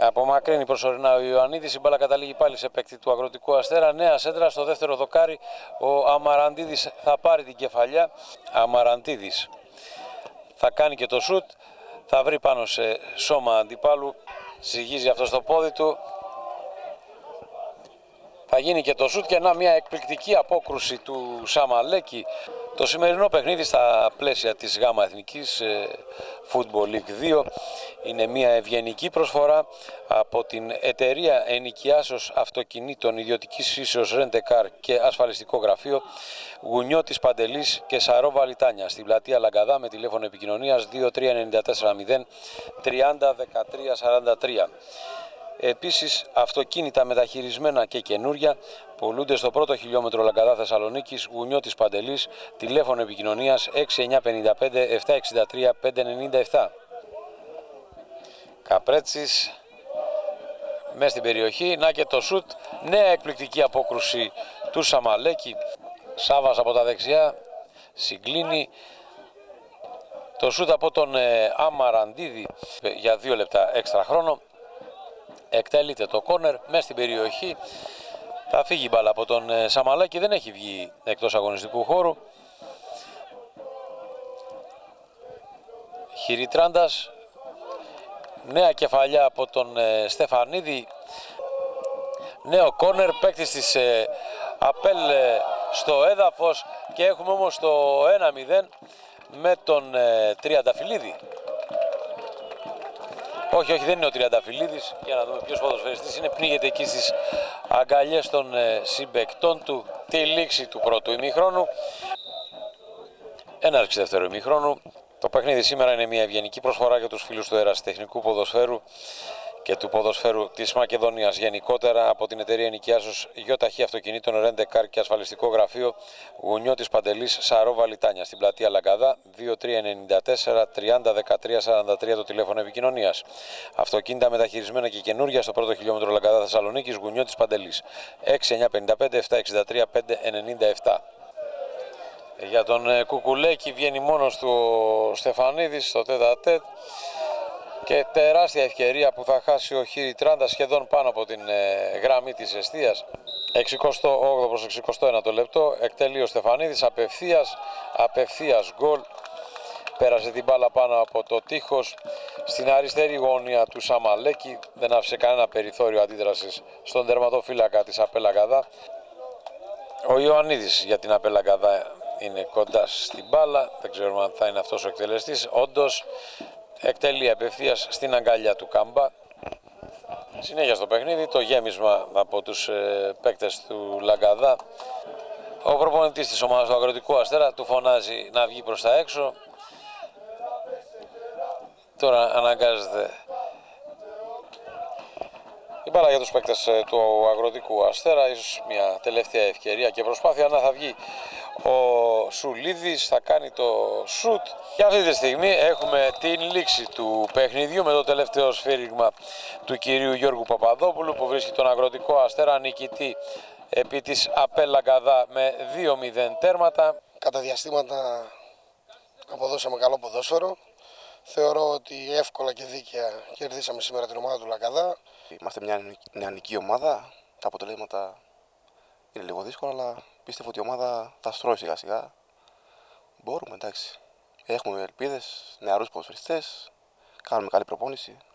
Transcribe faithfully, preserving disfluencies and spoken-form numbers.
Απομακρύνει προσωρινά ο Ιωαννίδης, η μπάλα καταλήγει πάλι σε παίκτη του Αγροτικού Αστέρα. Νέα σέντρα στο δεύτερο δοκάρι, ο Αμαραντίδης θα πάρει την κεφαλιά. Αμαραντίδης θα κάνει και το σουτ, θα βρει πάνω σε σώμα αντιπάλου, ζυγίζει αυτό στο πόδι του. Θα γίνει και το σουτ και να μια εκπληκτική απόκρουση του Σαμαλέκη. Το σημερινό παιχνίδι στα πλαίσια της ΓΑΜΑ Εθνικής Football League δύο είναι μια ευγενική προσφορά από την εταιρεία ενοικιάσεως αυτοκινήτων ιδιωτικής φύσεως Rent-A-Car και ασφαλιστικό γραφείο Γουνιώτης Παντελής και Σαρόβα Λιτάνια στην πλατεία Λαγκαδά με τηλέφωνο επικοινωνίας δύο τρία εννιά τέσσερα μηδέν τριάντα δεκατρία σαράντα τρία. Επίσης, αυτοκίνητα μεταχειρισμένα και καινούρια πωλούνται στο πρώτο χιλιόμετρο Λαγκαδά Θεσσαλονίκης, Γουνιώτης Παντελής, τηλέφωνο επικοινωνίας έξι εννιά πέντε πέντε επτά έξι τρία πέντε εννιά επτά. Καπρέτσης μέσα στην περιοχή, να και το σουτ, νέα εκπληκτική απόκρουση του Σαμαλέκη. Σάβας από τα δεξιά, συγκλίνει. Το σουτ από τον ε, Αμαραντίδη για δύο λεπτά έξτρα χρόνο. Εκτελείται το κόρνερ μέσα στην περιοχή. Θα φύγει η μπάλα από τον ε, Σαμαλέκη, δεν έχει βγει εκτός αγωνιστικού χώρου. Χιριτράντας, νέα κεφαλιά από τον ε, Στεφανίδη. Νέο κόρνερ, παίκτης της ε, ΑΠΕΛ ε, στο έδαφος και έχουμε όμως το ένα μηδέν με τον ε, Τριανταφυλλίδη. Όχι, όχι, δεν είναι ο Τριανταφυλλίδης. Για να δούμε ποιος ποδοσφαιριστής είναι. Πνίγεται εκεί στις αγκαλιές των ε, συμπαικτών του. Τη λήξη του πρώτου ημιχρόνου. Έναρξη δεύτερου ημιχρόνου. Το παιχνίδι σήμερα είναι μια ευγενική προσφορά για τους φίλους του ερασιτεχνικού ποδοσφαίρου και του ποδοσφαίρου της Μακεδονίας γενικότερα από την εταιρεία ενοικιάσεως ΙΧ Αυτοκινήτων Rent-A-Car και ασφαλιστικό γραφείο Γουνιώτης Παντελής Σαρόβα Λιτάνια στην πλατεία Λαγκαδά δύο τρία εννιά τέσσερα τριάντα δεκατρία σαράντα τρία το τηλέφωνο επικοινωνίας. Αυτοκίνητα μεταχειρισμένα και καινούρια στο πρώτο χιλιόμετρο Λαγκαδά Θεσσαλονίκης, Γουνιώτης Παντελής έξι εννιά πέντε πέντε επτά έξι τρία πέντε εννιά επτά. Για τον Κουκουλέκη βγαίνει μόνος του ο Στεφανίδης στο τέτα τέτ. Και τεράστια ευκαιρία που θα χάσει ο Χιριτράντας σχεδόν πάνω από την ε, γραμμή της εστίας. εξηκοστό όγδοο προς εξηκοστό ένατο λεπτό. Εκτελεί ο Στεφανίδης απευθείας, απευθείας γκολ. Πέρασε την μπάλα πάνω από το τείχος στην αριστερή γωνία του Σαμαλέκη. Δεν άφησε κανένα περιθώριο αντίδρασης στον τερματοφύλακα της ΑΠΕΛ Λαγκαδά. Ο Ιωαννίδης για την ΑΠΕΛ Λαγκαδά είναι κοντά στην μπάλα. Δεν ξέρουμε αν θα είναι αυτός ο εκτελεστής. Όντως, εκτελεί απευθείας στην αγκαλιά του Κάμπα. Συνέχεια στο παιχνίδι, το γέμισμα από τους ε, παίκτες του Λαγκαδά. Ο προπονητής της ομάδας του Αγροτικού Αστέρα του φωνάζει να βγει προς τα έξω. Τώρα αναγκάζεται η μπάλα για τους παίκτες ε, του Αγροτικού Αστέρα. Ίσως μια τελευταία ευκαιρία και προσπάθεια να θα βγει ο Σουλίδης, θα κάνει το σουτ. Και αυτή τη στιγμή έχουμε την λήξη του παιχνιδιού με το τελευταίο σφύριγμα του κυρίου Γιώργου Παπαδόπουλου που βρίσκει τον Αγροτικό Αστέρα νικητή επί της ΑΠΕΛ Λαγκαδά με δύο μηδέν τέρματα. Κατά διαστήματα αποδώσαμε καλό ποδόσφαιρο. Θεωρώ ότι εύκολα και δίκαια κερδίσαμε σήμερα την ομάδα του Λαγκαδά. Είμαστε μια νεανική ομάδα. Τα αποτελέσματα είναι λίγο δύσκολα, αλλά πίστευω ότι η ομάδα θα στρώσει σιγά σιγά. Μπορούμε, εντάξει. Έχουμε ελπίδες, νεαρούς ποδοσφαιριστές, κάνουμε καλή προπόνηση.